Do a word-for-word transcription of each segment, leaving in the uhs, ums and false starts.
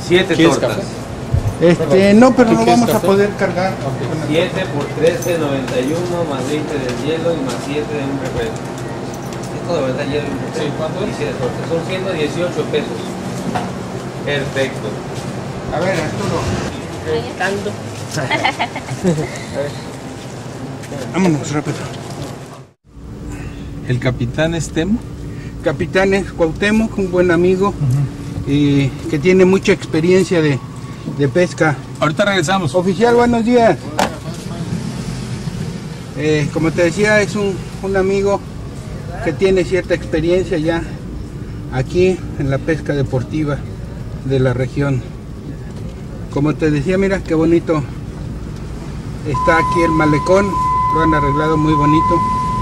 Siete ¿Quieres tortas. café? Este, no, pero ¿Tú no quieres vamos a café? poder cargar. siete por trece, noventa y uno, más veinte del hielo y más siete de un refresco. Esto de verdad hielo y un refresco. Sí, ¿cuánto es? Y siete tortas. Son ciento dieciocho pesos. Perfecto. A ver, Arturo. Tanto. Vámonos rápido. El capitán es Temo. Capitán es Cuauhtémoc, un buen amigo y que tiene mucha experiencia de, de pesca. Ahorita regresamos. Oficial, buenos días. Eh, como te decía, es un, un amigo que tiene cierta experiencia ya aquí en la pesca deportiva de la región. Como te decía, mira qué bonito está aquí el malecón, lo han arreglado muy bonito.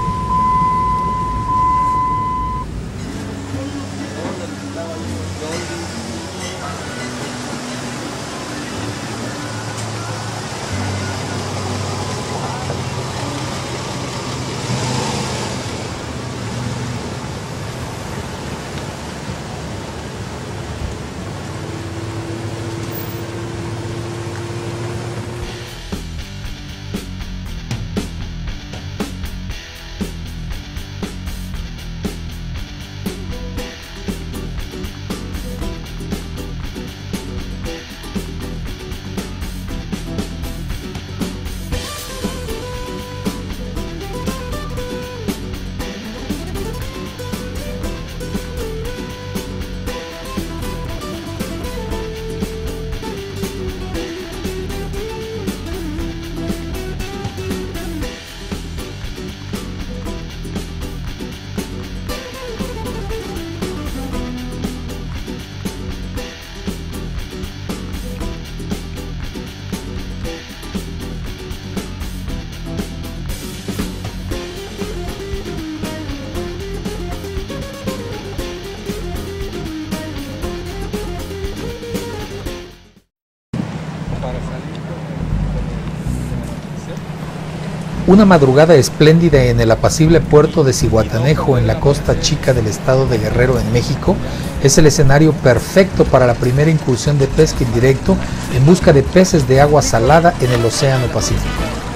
Una madrugada espléndida en el apacible puerto de Zihuatanejo, en la costa chica del estado de Guerrero, en México, es el escenario perfecto para la primera incursión de pesca en directo en busca de peces de agua salada en el Océano Pacífico.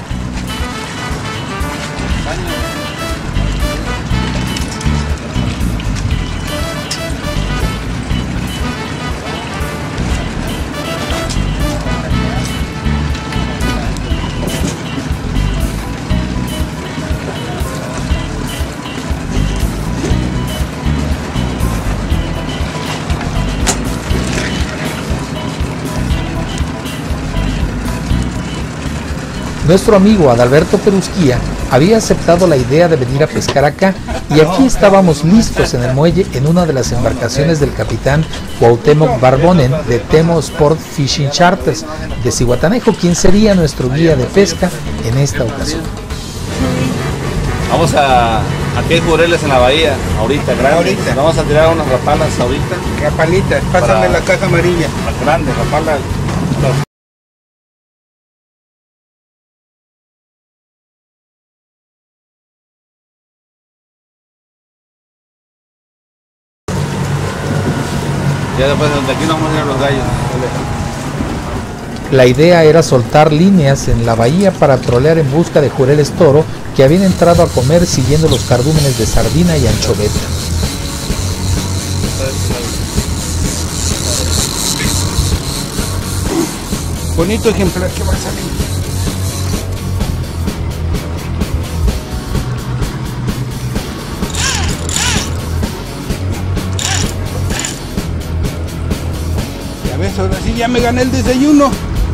Nuestro amigo Adalberto Perusquía había aceptado la idea de venir a pescar acá y aquí estábamos listos en el muelle en una de las embarcaciones del capitán Cuauhtémoc Barbonen de Temo Sport Fishing Charters de Zihuatanejo, quien sería nuestro guía de pesca en esta ocasión. Vamos a... Aquí hay jureles en la bahía, ahorita, grandes. Ahorita. Vamos a tirar unas rapalas ahorita. Rapalitas, pásame Para- la caja amarilla. Las grandes, rapalas. Ya después de aquí nos vamos a ir a los gallos. La idea era soltar líneas en la bahía para trolear en busca de jureles toro que habían entrado a comer siguiendo los cardúmenes de sardina y anchoveta. Bonito ejemplar que va a salir. Ya ves, ahora sí ya me gané el desayuno.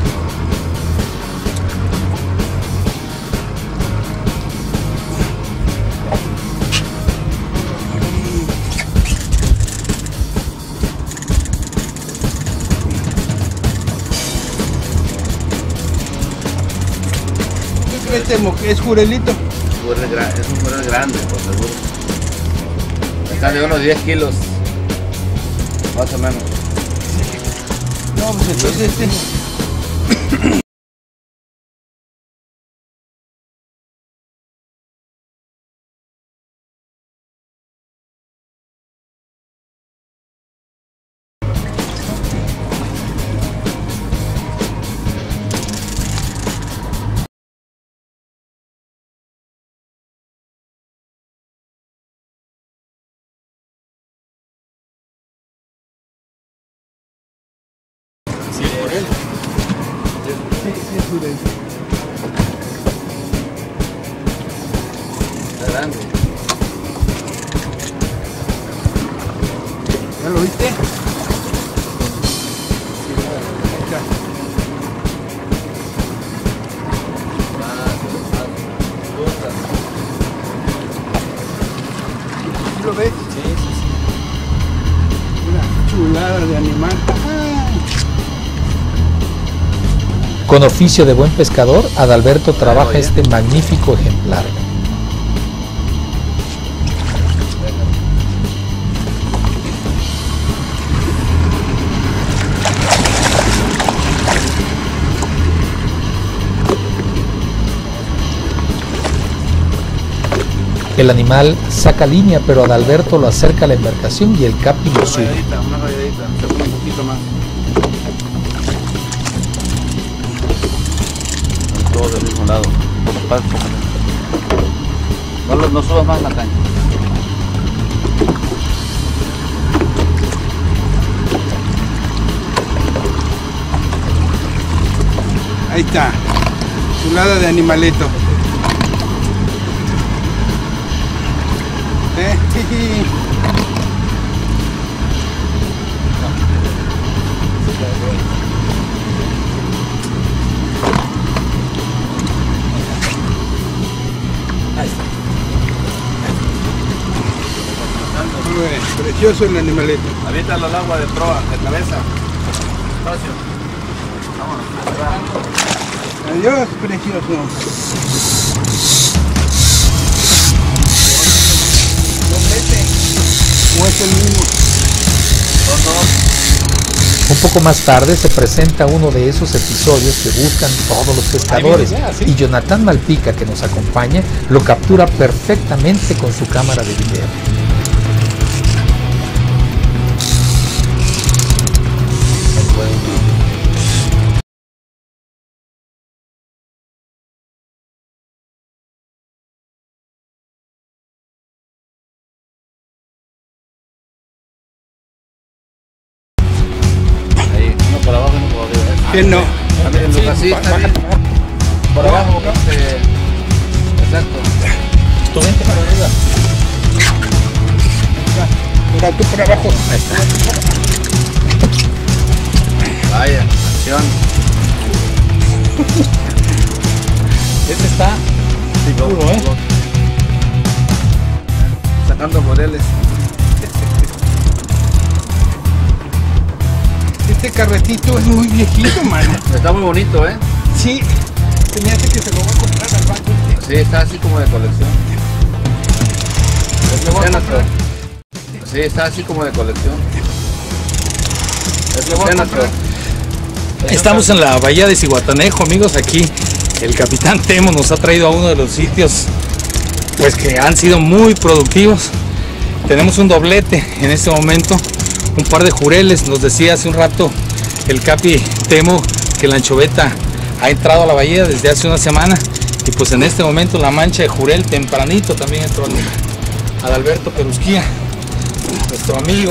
¿Qué crees, Temo? ¿Que es jurelito? Jurel gra- Es un jurel grande, por seguro. Están de unos diez kilos. Más o menos. No, pues entonces este... Sí, sí, es jurel. Está grande. ¿Ya lo viste? Acá. ¿Sí lo ves? Sí, sí, sí. Una chulada de animal. ¡Ay! Con oficio de buen pescador, Adalberto trabaja este magnífico ejemplar. El animal saca línea, pero Adalberto lo acerca a la embarcación y el capi lo Una sube. rayadita, una rayadita. Se pone un poquito más. Todos del mismo lado. No, lo- no subas más la caña. Ahí está. Chulada de animaleto. ¿Eh? Muy bien, precioso el animaleto. Aviéntalo al agua de proa, de cabeza. Espacio. Vámonos. Adiós, precioso. ¿O es el mismo? Dos, dos. Un poco más tarde se presenta uno de esos episodios que buscan todos los pescadores Ahí viene ya, sí. y Jonathan Malpica, que nos acompaña, lo captura perfectamente con su cámara de video. Ahí, uno por abajo y uno por arriba. ¿Quién no? También, Sí, Lucas, sí, está baja, bien. baja. Por abajo, este, exacto. Tú vente para arriba. Mira tú por abajo. Vaya, acción. Este está duro, ¿eh? Sacando moreles. Este carretito es muy viejito, mano. Está muy bonito, ¿eh? Sí, se me hace que se lo voy a comprar al banco. Sí, está así como de colección. Lo voy a Senator. comprar. Sí, está así como de colección. Es Lo voy a Senator. comprar. Estamos en la bahía de Zihuatanejo, amigos. Aquí el capitán Temo nos ha traído a uno de los sitios pues que han sido muy productivos. Tenemos un doblete en este momento, un par de jureles. Nos decía hace un rato el capi Temo que la anchoveta ha entrado a la bahía desde hace una semana y pues en este momento la mancha de jurel tempranito también entró al Adalberto Perusquía, nuestro amigo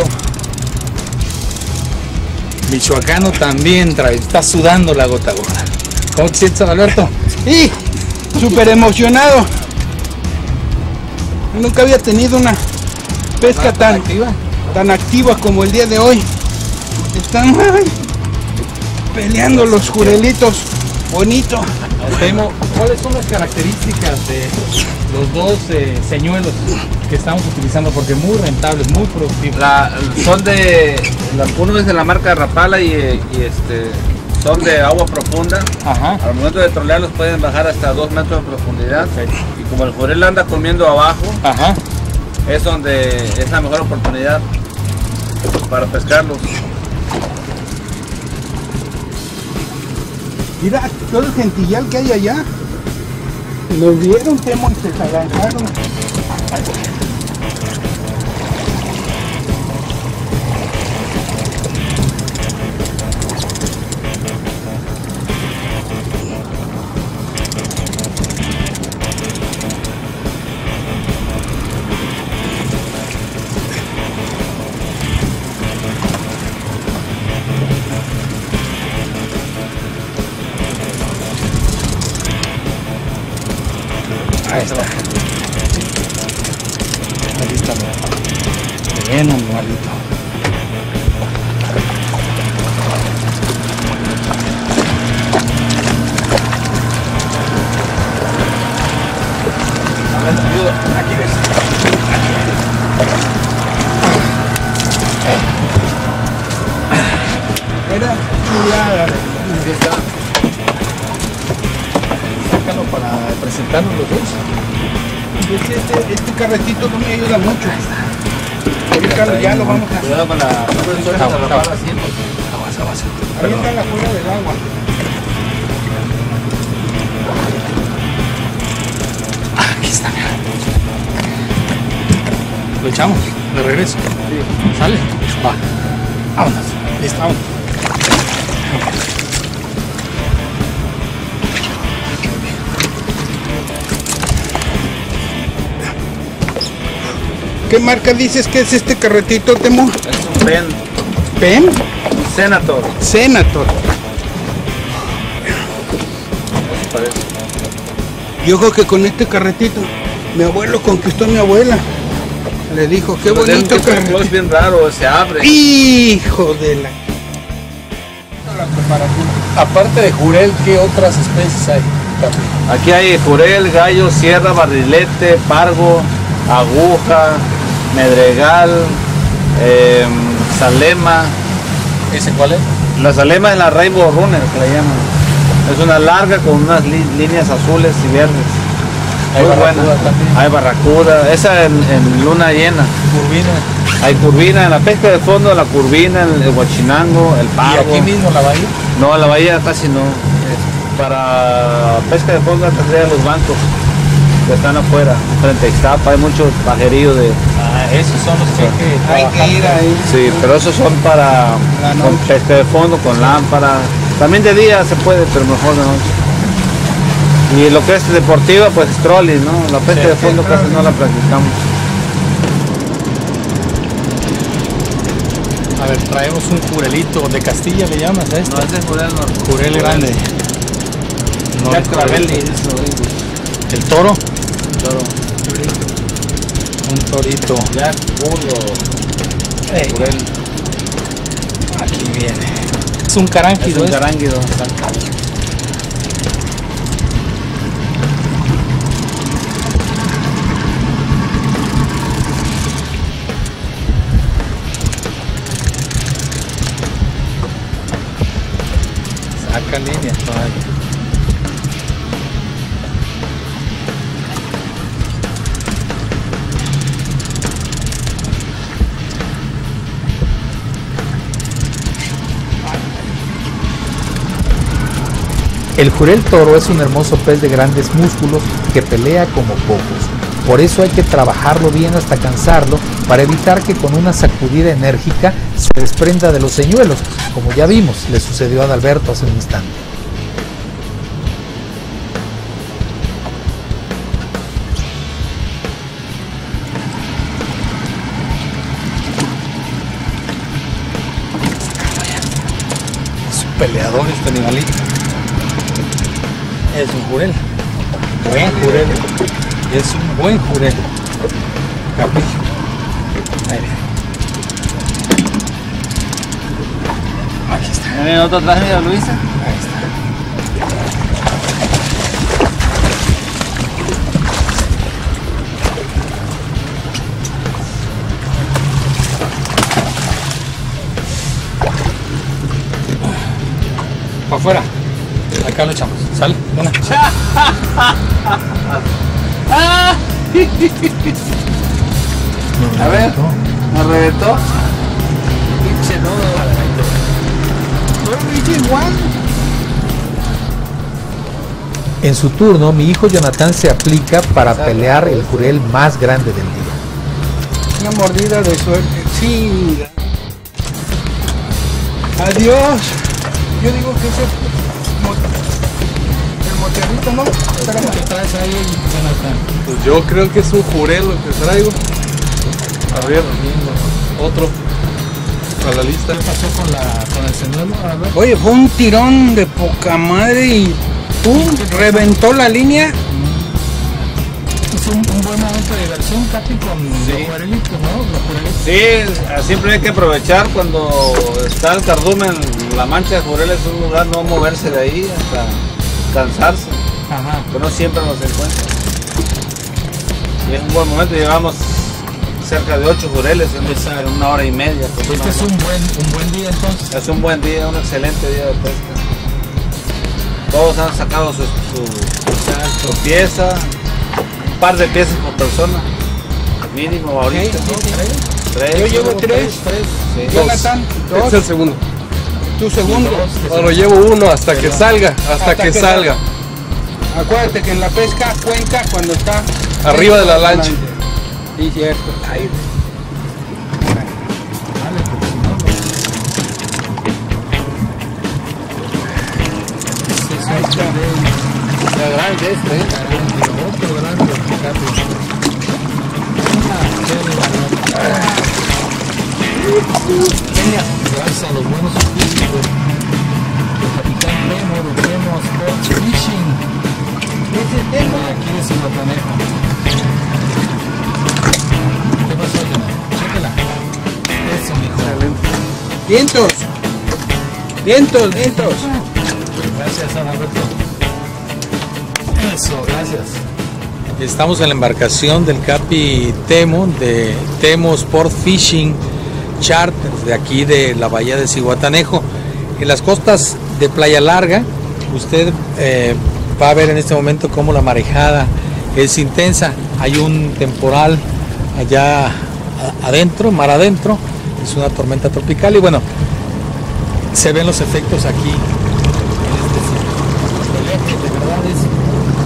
michoacano, también trae, está sudando la gota gorda. ¿Cómo te sientes, Adalberto? Y súper emocionado. Nunca había tenido una pesca tan, activa? tan activa como el día de hoy. Están ay, peleando los jurelitos. Bonito. Temo, ¿cuáles son las características de los dos eh, señuelos que estamos utilizando? Porque muy rentables, muy productivos. La, son de. La, uno es de la marca Rapala y, y este, son de agua profunda. Ajá. Al momento de trolearlos pueden bajar hasta dos metros de profundidad. Y como el jurel anda comiendo abajo, Ajá. es donde es la mejor oportunidad para pescarlos. Mira todo el gentillal que hay allá. Nos vieron, Temo, y se agarraron. Ahí está. Ahí está, mira. Bien, animalito. Aquí ves. Era chulada. Aquí está. Sácalo para presentarnos los dos. Este, este, este carretito no me ayuda mucho. Ahorita ya lo vamos a... Cuidado con la... No me sueles Agua, atrapar agua. así, porque... Aguas, aguas. Ahí está la fuera del agua. Aquí está, mira. Lo echamos, de regreso. Sí. ¿Sale? Va. Vámonos. Listo, vámonos. ¿Qué marca dices que es este carretito, Temo? Es un pen, ¿Pen? un Senator. Senator. Eso parece. Yo creo que con este carretito, mi abuelo conquistó a mi abuela. Le dijo, qué Pues es un bonito tipo de close carretito. bien raro, se abre. Hijo de la... La preparación. Aparte de jurel, ¿qué otras especies hay? Aquí hay jurel, gallo, sierra, barrilete, pargo, aguja, medregal, eh, salema. ¿Ese cuál es? La salema es la Rainbow Runner, que la llaman. Es una larga con unas li- líneas azules y verdes. Hay Muy barracuda buena. también. Hay barracuda. Esa en, en luna llena. Curvina. Hay curvina en la pesca de fondo, la curvina, el, el huachinango, el ¿Y pargo. aquí mismo la bahía? No, la bahía casi no. Para pesca de fondo tendría los bancos que están afuera, frente a Ixtapa. Hay muchos pajerillos de... Ah, esos son los que hay que Hay trabajar. que ir ahí. Sí, pero esos son para La con noche. pesca de fondo, con lámpara. También de día se puede, pero mejor de noche. Y lo que es deportiva, pues trolling, ¿no? La pesca Sí, de fondo sí, casi trolling. no la practicamos. A ver, traemos un jurelito de Castilla, ¿le llamas a este? ese es jurel no. Jurel grande. No, Ya el jurel. Cravelli, eso lo digo. El toro. Toro. Un torito. Ya burro. Ey, Jurel. aquí viene. Es un Es caránquido. un este. caránguido. Saca línea todavía. El jurel toro es un hermoso pez de grandes músculos que pelea como pocos. Por eso hay que trabajarlo bien hasta cansarlo para evitar que con una sacudida enérgica se desprenda de los señuelos, como ya vimos, le sucedió a Adalberto hace un instante. Es un peleador este animalito. Es un jurel. Buen jurel. Es un buen jurel. Capricho. Ahí viene. Aquí está. ¿Viene otro traje de Luisa? Ahí está. Para afuera. Acá lo echamos. Sale. Una. A ver, me reventó. Pinche nudo. En su turno, mi hijo Jonathan se aplica para pelear el jurel más grande del día. Una mordida de suerte. Sí. Adiós. Yo digo que ese mo- el moterrito, ¿no? Espérame. ¿Qué traes ahí, Jonathan? Pues yo creo que es un jurel lo que traigo. A ver, otro a la lista. ¿Qué pasó con, la, con el señuelo? A ver. Oye, fue un tirón de poca madre y ¡pum! Reventó la línea. Este es un, un buen momento de diversión, Capi, con Sí. los jurelitos, ¿no? Los jurelitos. Sí, siempre hay que aprovechar cuando está el cardumen, la mancha de jurel es un lugar, no moverse de ahí hasta cansarse, Ajá. pero no siempre los encuentra. Y es un buen momento, llevamos cerca de ocho jureles en esa- en una hora y media. Este es un buen, un buen día entonces. Es un buen día, un excelente día de pesca. Todos han sacado su, su, su pieza, un par de piezas por persona, mínimo ahorita. Tres. Yo llevo tres. Sí. Jonathan, Este es dos. el segundo. Tu segundo. Ahora llevo uno hasta que salga, hasta Hasta que que salga. Acuérdate que en la pesca cuenta cuando está Arriba de la lancha. Sí, cierto. Ahí. Vale, porque si no, no. Ese es un jurel Ya grande este, ¿eh? grande, otro grande, Capi. Una bella gracias a los buenos oficios del del capitán Temo, de Temo Sport Fishing. Ese tema de aquí de Cihuatanejo. ¿Qué pasó, Temo? Chéquela. Eso, mijo. Vientos. Vientos, vientos. Gracias, Adalberto. Eso, gracias. Estamos en la embarcación del Capi Temo, de Temo Sport Fishing Charter, de aquí de la bahía de Cihuatanejo. En las costas de Playa Larga, usted eh, va a ver en este momento cómo la marejada es intensa. Hay un temporal allá a- adentro, mar adentro, es una tormenta tropical y bueno, se ven los efectos aquí en este sitio. El eje de verdad es intenso.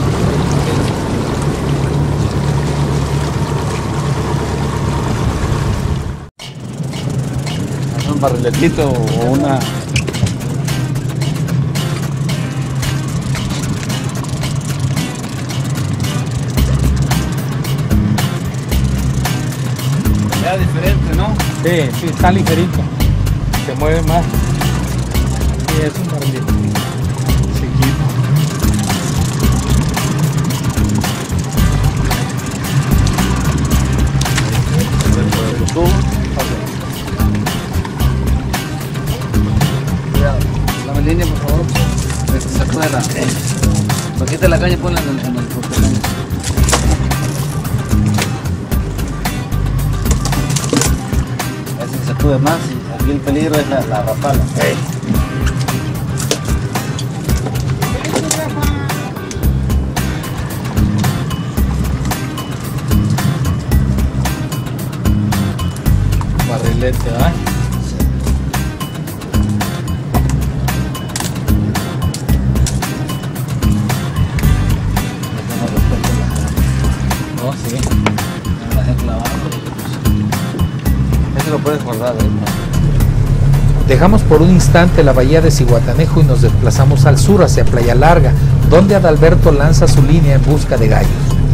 Un barriletito o una. Ya diferente, ¿no? Sí, sí, está ligerito. Se mueve más. Sí, es un barrilito. Chiquito. Tú. Cuidado. Dame línea, por favor. Que se sacude la. Bajita la caña, ponla en el, en el portacaña. A ver si se sacude más y aquí el peligro es la, la rapala. Barrilete, ¿verdad? No, sí. La dejé clavado. Ese lo puedes guardar, ¿eh? Dejamos por un instante la bahía de Cihuatanejo y nos desplazamos al sur hacia Playa Larga, donde Adalberto lanza su línea en busca de gallos.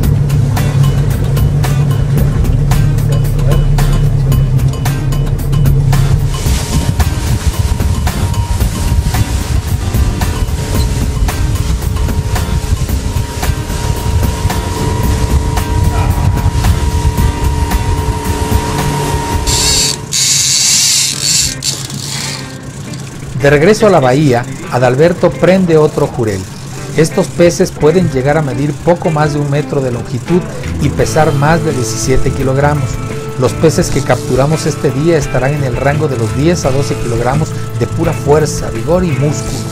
De regreso a la bahía, Adalberto prende otro jurel. Estos peces pueden llegar a medir poco más de un metro de longitud y pesar más de diecisiete kilogramos. Los peces que capturamos este día estarán en el rango de los diez a doce kilogramos de pura fuerza, vigor y músculo.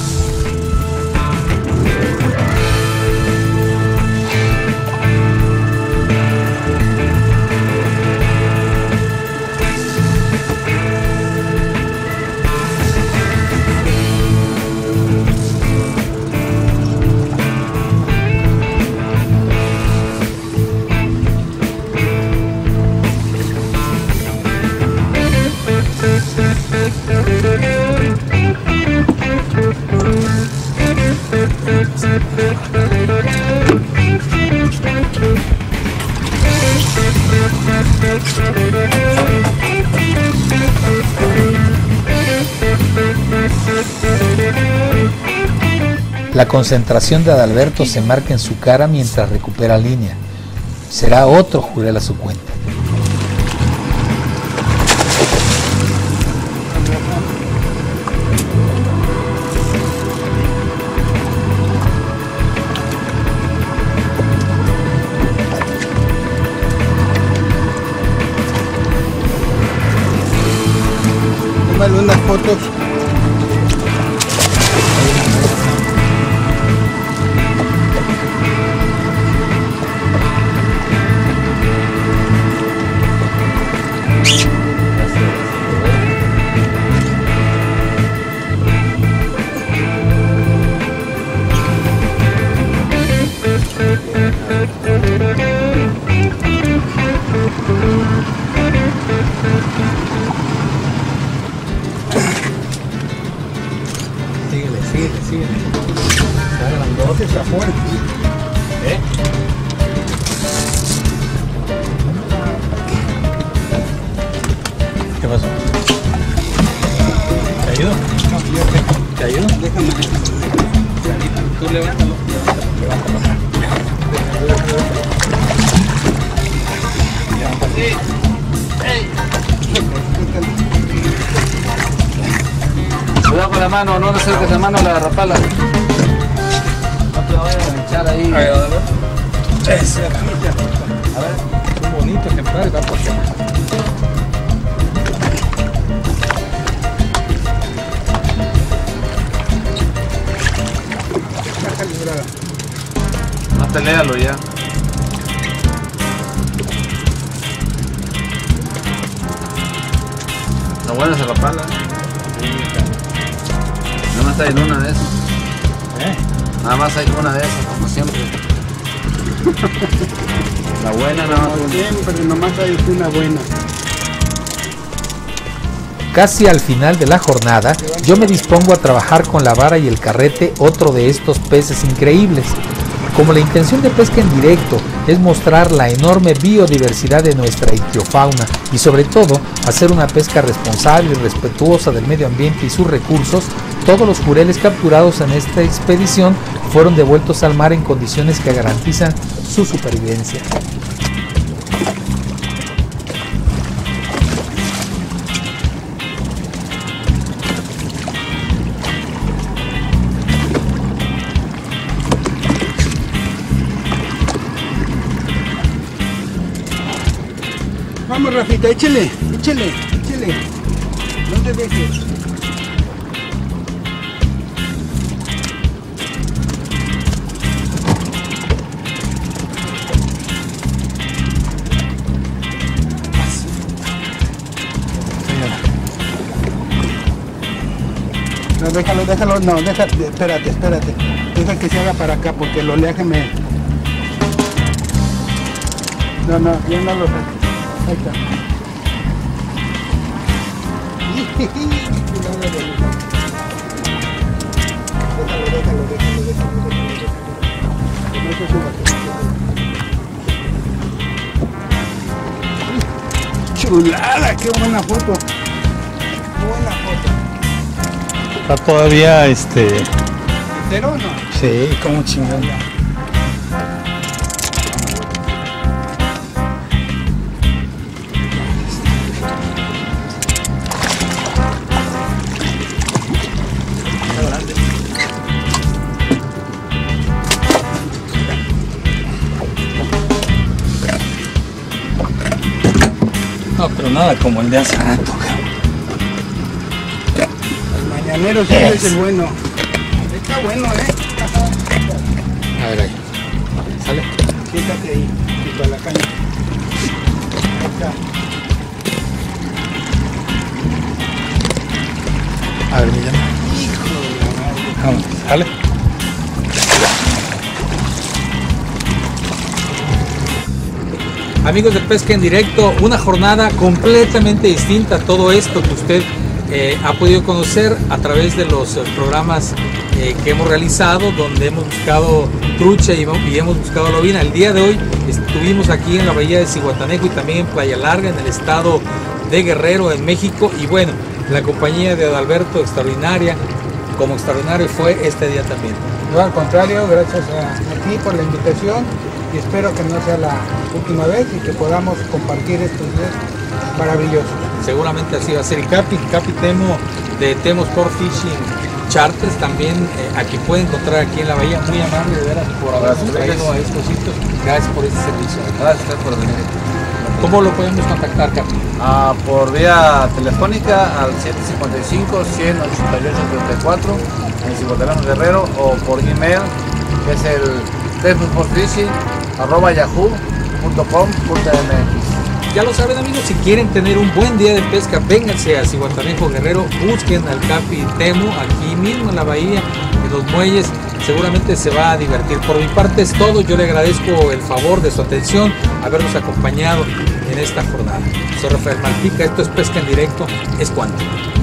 La concentración de Adalberto se marca en su cara mientras recupera línea. será otro jurel a su cuenta. Tómale unas fotos. Síguele, síguele, síguele. Está grandote, está fuerte. ¿Eh? ¿Qué pasó? ¿Te ayudo? ¿Te ayudo? Déjame. Tú levántalo. Cuidado con la mano, no le acerques la mano a la rapala. No te vayas a echar ahí. Ahí, a ver. Ese. A ver, es un bonito ejemplar y va por acá. Está calibrada. No pelealo ya. Está buena esa rapala. Nada más hay una de esas. ¿Eh? Nada más hay una de esas, como siempre. La buena nada más Como una. siempre, nomás hay una buena. Casi al final de la jornada, yo me dispongo a trabajar con la vara y el carrete otro de estos peces increíbles. Como la intención de pesca en directo es mostrar la enorme biodiversidad de nuestra ictiofauna y sobre todo hacer una pesca responsable y respetuosa del medio ambiente y sus recursos, todos los jureles capturados en esta expedición fueron devueltos al mar en condiciones que garantizan su supervivencia. Vamos, Rafita, échale, échale, échale. No te dejes. No, déjalo, déjalo, no, deja, espérate, espérate. Deja que se haga para acá porque el oleaje me... No, no, ya no lo saques. Ahí está. Cuidado de luz. Déjalo, déjalo, déjalo, déjalo, déjalo, déjalo. Que no se suba, que no se suba. Chulada, qué buena foto. Qué buena foto. Está todavía este. ¿Entero o no? Sí, como chingón. No, pero nada como el de hace rato. El mañanero siempre es el bueno. Está bueno, ¿eh? A ver ahí. ¿Sale? Siéntate ahí, junto a la caña. Ahí está. A ver, Millán. Vamos, ¿sale? Amigos de Pesca en Directo, una jornada completamente distinta a todo esto que usted eh, ha podido conocer a través de los eh, programas eh, que hemos realizado, donde hemos buscado trucha y, y hemos buscado lobina. El día de hoy estuvimos aquí en la bahía de Zihuatanejo y también en Playa Larga, en el estado de Guerrero, en México. Y bueno, la compañía de Adalberto, extraordinaria, como extraordinario fue este día también. No, al contrario, gracias a, a ti por la invitación y espero que no sea la última vez y que podamos compartir estos días maravillosos. Seguramente así va a ser. Y Capi, Capi Temo de Temo Sport Fishing Charters también eh, aquí puede encontrar aquí en la bahía, muy amable de veras por habernos traído a estos sitios. Gracias por este servicio. Gracias por venir. ¿Cómo lo podemos contactar, Capi? Ah, por vía telefónica al siete cinco cinco, cien, ochenta y ocho, treinta y cuatro en Cibotelano Guerrero, o por email que es el temosportfishing arroba yahoo punto com punto m x. Ya lo saben, amigos, si quieren tener un buen día de pesca, vénganse a Zihuatanejo Guerrero, busquen al Capi Temo aquí mismo en la bahía, en los muelles, seguramente se va a divertir. Por mi parte es todo, yo le agradezco el favor de su atención, habernos acompañado en esta jornada. Soy Rafael Malpica, esto es Pesca en Directo, es cuanto.